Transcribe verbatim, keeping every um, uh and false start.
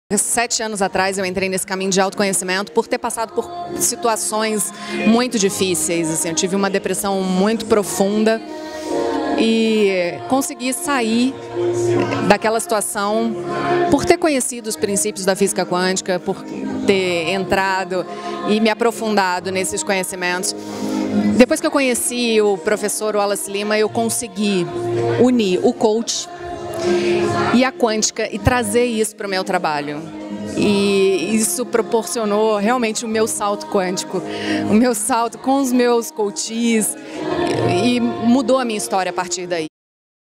Sete anos atrás eu entrei nesse caminho de autoconhecimento por ter passado por situações muito difíceis. Assim, eu tive uma depressão muito profunda e consegui sair daquela situação por ter conhecido os princípios da física quântica, por ter entrado e me aprofundado nesses conhecimentos. Depois que eu conheci o professor Wallace Lima, eu consegui unir o coach e a quântica e trazer isso para o meu trabalho. E isso proporcionou realmente o meu salto quântico, o meu salto com os meus coaches, e mudou a minha história a partir daí.